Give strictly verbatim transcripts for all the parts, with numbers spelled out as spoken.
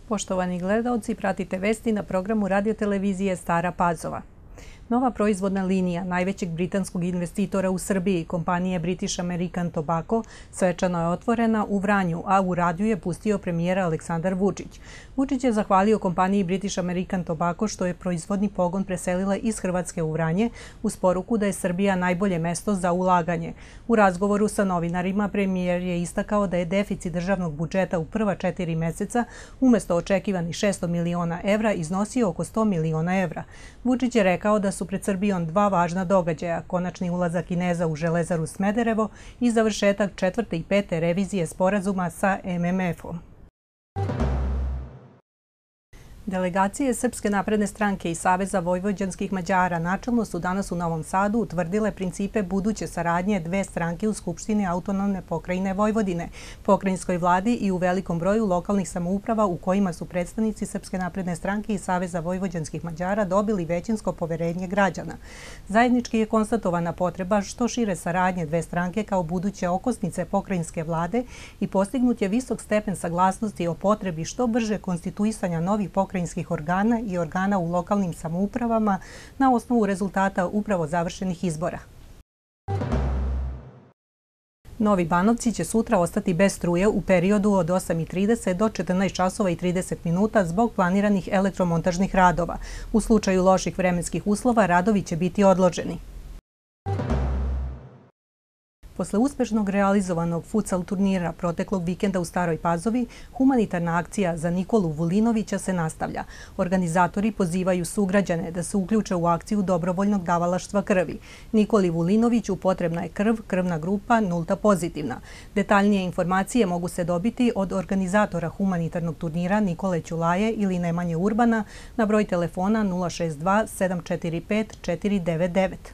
Poštovani gledaoci, pratite vesti na programu radiotelevizije Stara Pazova. Nova proizvodna linija najvećeg britanskog investitora u Srbiji, kompanije British American Tobacco, svečano je otvorena u Vranju, a u radiju je pustio premijer Aleksandar Vučić. Vučić je zahvalio kompaniji British American Tobacco što je proizvodni pogon preselila iz Hrvatske u Vranje, uz poruku da je Srbija najbolje mesto za ulaganje. U razgovoru sa novinarima premijer je istakao da je deficit državnog budžeta u prva četiri meseca umjesto očekivanih šesto miliona evra iznosio oko sto miliona evra. Vučić je rekao da su pred Srbijom dva važna događaja, konačni ulazak Kineza u Železaru Smederevo i završetak četvrte i pete revizije sporazuma sa em em efom. Delegacije Srpske napredne stranke i Saveza vojvođanskih Mađara načelno su danas u Novom Sadu utvrdile principe buduće saradnje dve stranke u Skupštini autonomne pokrajine Vojvodine, pokrajinskoj vladi i u velikom broju lokalnih samouprava u kojima su predstavnici Srpske napredne stranke i Saveza vojvođanskih Mađara dobili većinsko poverenje građana. Zajednički je konstatovana potreba što šire saradnje dve stranke kao buduće okosnice pokrajinske vlade i postignut je visok stepen saglasnosti o potrebi što brže konstituisanja novih pokrajinskih organa i organa u lokalnim samoupravama na osnovu rezultata upravo završenih izbora. Novi Banovci će sutra ostati bez struje u periodu od osam i trideset do četrnaest časova i trideset minuta zbog planiranih elektromontažnih radova. U slučaju loših vremenskih uslova radovi će biti odloženi. Posle uspešnog realizovanog futsal turnira proteklog vikenda u Staroj Pazovi, humanitarna akcija za Nikolu Vulinovića se nastavlja. Organizatori pozivaju sugrađane da se uključe u akciju dobrovoljnog davalaštva krvi. Nikoli Vulinoviću potrebna je krv, krvna grupa nulta pozitivna. Detaljnije informacije mogu se dobiti od organizatora humanitarnog turnira Nikole Ćulaje ili Nemanje Urbana na broj telefona nula šest dva sedam četiri pet četiri devet devet.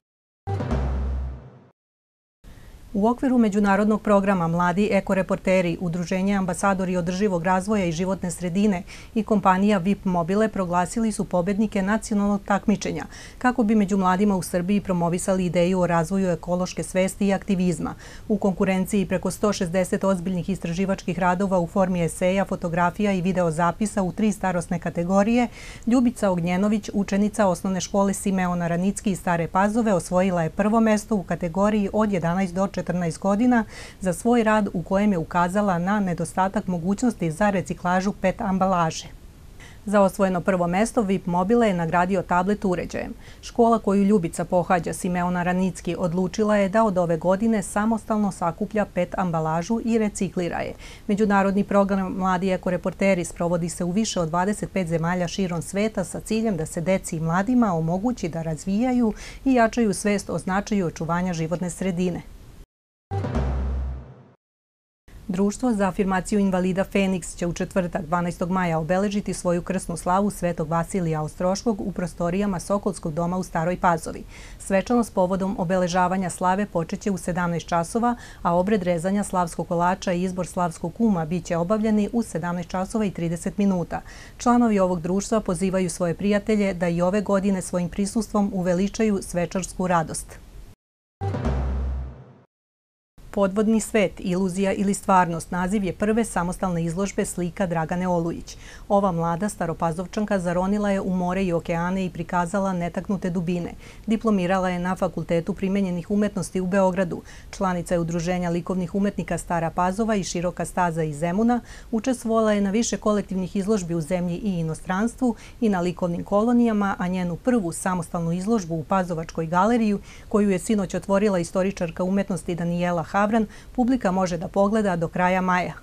U okviru međunarodnog programa Mladi ekoreporteri, Udruženje ambasadori održivog razvoja i životne sredine i kompanija V I P Mobile proglasili su pobednike nacionalnog takmičenja kako bi među mladima u Srbiji promovisali ideju o razvoju ekološke svesti i aktivizma. U konkurenciji preko sto šezdeset ozbiljnih istraživačkih radova u formi eseja, fotografija i videozapisa u tri starosne kategorije, Ljubica Ognjenović, učenica osnovne škole Simeona Ranicki iz Stare Pazove, osvojila je prvo mesto u kategoriji od jedanaest do četrnaest godina za svoj rad u kojem je ukazala na nedostatak mogućnosti za reciklažu pet ambalaže. Za osvojeno prvo mesto V I P Mobile je nagradio tablet uređajem. Škola koju Ljubica pohađa, Simeona Ranicki, odlučila je da od ove godine samostalno sakuplja pet ambalažu i reciklira je. Međunarodni program Mladi ekoreporteri sprovodi se u više od dvadeset pet zemalja širom sveta sa ciljem da se deci i mladima omogući da razvijaju i jačaju svest o značaju očuvanja životne sredine. Društvo za afirmaciju invalida Feniks će u četvrtak dvanaestog maja obeležiti svoju krsnu slavu Svetog Vasilija Ostroškog u prostorijama Sokolskog doma u Staroj Pazovi. Svečanost povodom obeležavanja slave počeće u sedamnaest časova, a obred rezanja slavskog kolača i izbor slavskog kuma biće obavljeni u sedamnaest časova i trideset minuta. Članovi ovog društva pozivaju svoje prijatelje da i ove godine svojim prisustvom uveličaju svečarsku radost. Podvodni svet, iluzija ili stvarnost naziv je prve samostalne izložbe slika Dragane Olujić. Ova mlada staropazovčanka zaronila je u more i okeane i prikazala netaknute dubine. Diplomirala je na Fakultetu primenjenih umetnosti u Beogradu. Članica je Udruženja likovnih umetnika Stara Pazova i Široka staza iz Zemuna. Učestvovala je na više kolektivnih izložbi u zemlji i inostranstvu i na likovnim kolonijama, a njenu prvu samostalnu izložbu u Pazovačkoj galeriju, koju je sinoć otvorila istoričarka umetnosti Danijela Havran, publika može da pogleda do kraja maja.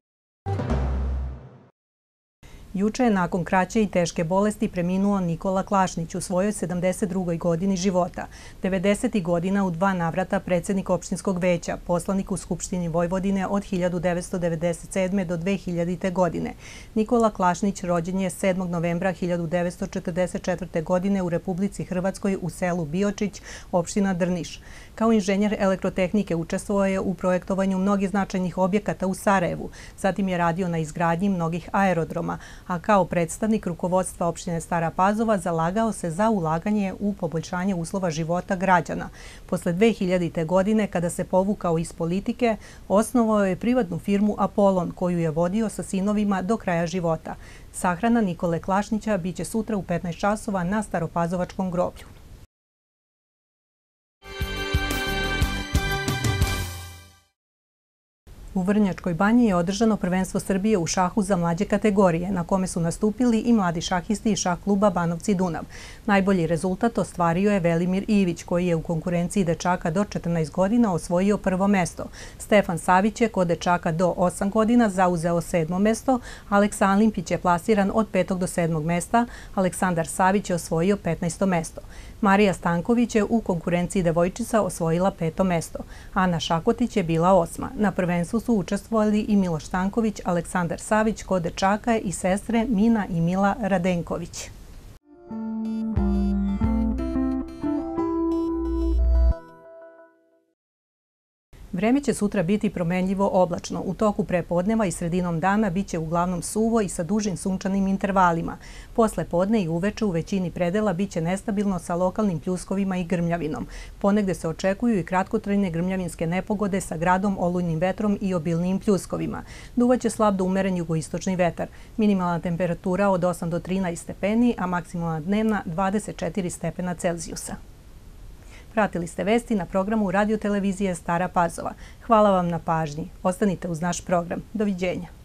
Juče je nakon kraće i teške bolesti preminuo Nikola Klašnić u svojoj sedamdeset drugoj godini života. devedesetih godina u dva navrata predsjednik opštinskog veća, poslanik u Skupštini Vojvodine od hiljadu devetsto devedeset sedme. do dve hiljadite. godine. Nikola Klašnić rođen je sedmog novembra hiljadu devetsto četrdeset četvrte. godine u Republici Hrvatskoj u selu Biočić, opština Drniš. Kao inženjer elektrotehnike učestvovao je u projektovanju mnogih značajnih objekata u Sarajevu. Zatim je radio na izgradnji mnogih aerodroma, a kao predstavnik rukovodstva opštine Stara Pazova zalagao se za ulaganje u poboljšanje uslova života građana. Posle dve hiljadite. godine, kada se povukao iz politike, osnovao je privatnu firmu Apolon, koju je vodio sa sinovima do kraja života. Sahrana Nikole Klašnića biće sutra u petnaest časova na Staropazovačkom groblju. U Vrnjačkoj Banji je održano prvenstvo Srbije u šahu za mlađe kategorije, na kome su nastupili i mladi šahisti iz šah kluba Banovci Dunav. Najbolji rezultat ostvario je Velimir Ivić, koji je u konkurenciji dečaka do četrnaest godina osvojio prvo mesto. Stefan Savić je kod dečaka do osam godina zauzeo sedmo mesto, Aleksa Alimpić je plasiran od petog do sedmog mesta, Aleksandar Savić je osvojio petnaesto mesto. Marija Stanković je u konkurenciji devojčica osvojila peto mesto. Ana Šakotić je bila osma. Na prvenstvu su učestvovali i Miloš Stanković, Aleksandar Savić kod dečaka i sestre Mina i Mila Radenković. Vreme će sutra biti promenljivo oblačno. U toku prepodneva i sredinom dana biće uglavnom suvo i sa dužim sunčanim intervalima. Posle podne i uveče u većini predela biće nestabilno sa lokalnim pljuskovima i grmljavinom. Ponegde se očekuju i kratkotrajne grmljavinske nepogode sa gradom, olujnim vetrom i obilnijim pljuskovima. Duvaće slab do umeren jugoistočni vetar. Minimalna temperatura od osam do trinaest stepeni, a maksimalna dnevna dvadeset četiri stepena Celzijusa. Pratili ste vesti na programu radiotelevizije Stara Pazova. Hvala vam na pažnji. Ostanite uz naš program. Doviđenja.